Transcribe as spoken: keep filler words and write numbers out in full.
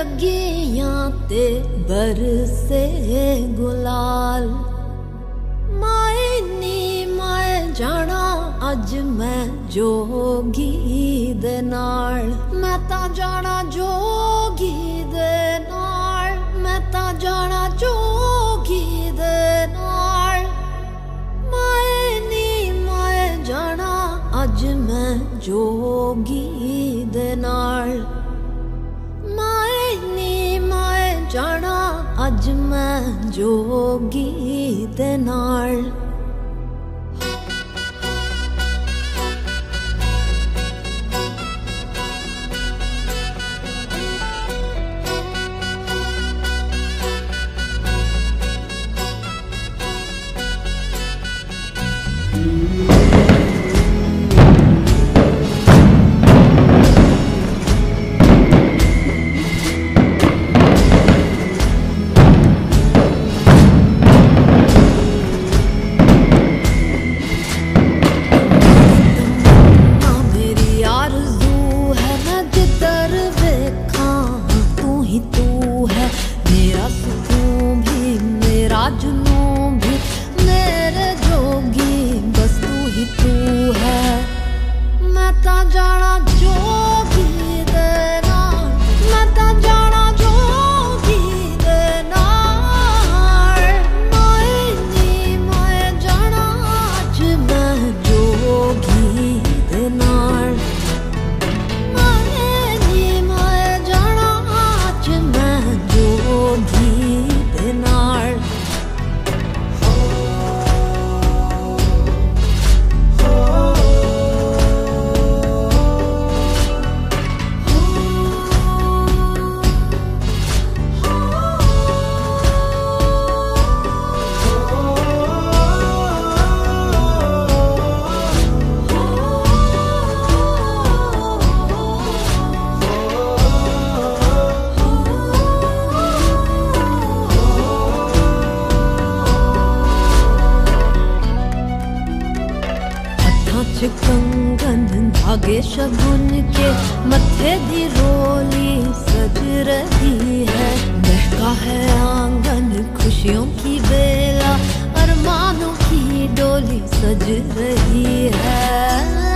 लगियां ते बरसे गुलाल। माए नी माए जाना अज मैं जोगी दे नाल। मैं ता जाना जोगी दे नाल। मैं ता जाना जोगी दे नाल। माए नी माए जाना अज मैं जोगी दे नाल। माए नी माए जाना अज मैं जोगी दे नाल। कंगन धागे शगुन के मत्थे दी रोली सज रही है। महका है आंगन खुशियों की बेला, अरमानों की डोली सज रही है।